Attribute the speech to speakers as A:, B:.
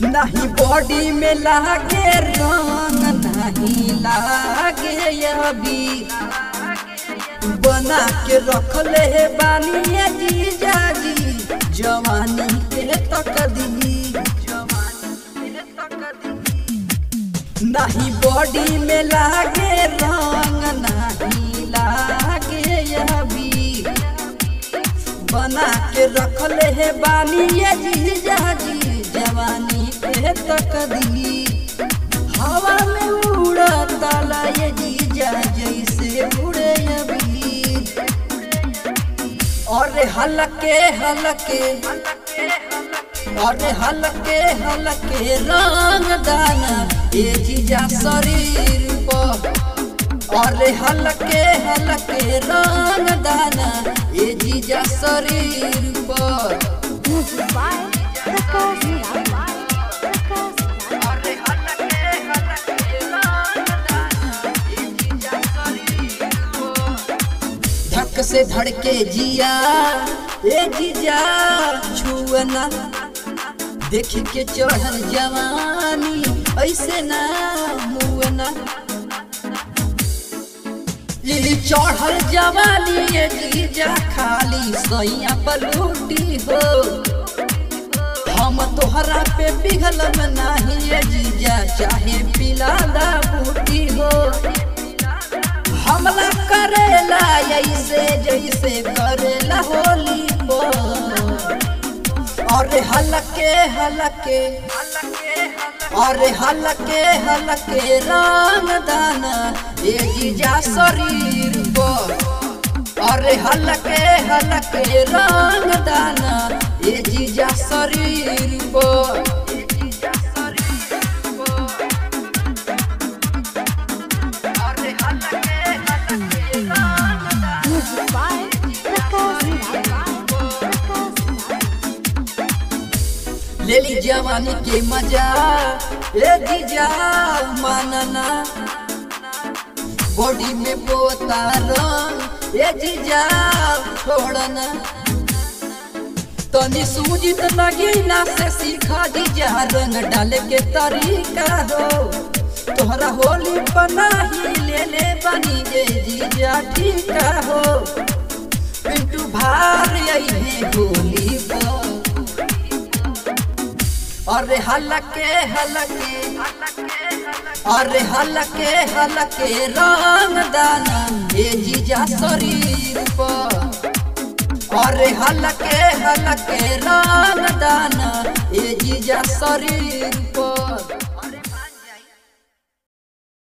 A: नहीं बॉडी में लागे रंग नहीं लागे अभी बना के रख ले बानी जीजा जी जवानी के तकदीर नहीं बॉडी में लागे रंग नहीं लागे अभी बना के रख ले बानी जीजा जी जवानी के तकदीर हवा में उड़ता ये जीजा जैसे उड़े अभी और हलके हलके रंग दाना ये जीजा शरीर पर और हलके रंग दाना ये जीजा शरीर पर धक से धड़के जिया ए जीजा छुअना देख के चढ़ल जवानी ऐसे ना मुअना चढ़ल जवानी ये जीजा खाली सैया पलूटी हो हम तोहरा पे पिघलम नहीं ये जीजा चाहे पिलादा बूटी हो हमला करेला ऐसे जैसे करेला होली और हलके रंग दाना ये जीजा शरीर पर और हलके रंग दाना ये जीजा शरीर पर ले ली जवानी के मजा ए जीजा मानना बॉडी में पोता रंग ए जीजा छोड़ना तनी सूझित लगी ना से सीखा जीजा रंग डाले के तरीका हो तोहरा होली बनाही ले ले बनी जे जीजा ठीका हो पिंटू भार यही होली और हलके रंग दाना ये जीजा शरीर पर और हलके रंग दाना ये जीजा शरीर पर।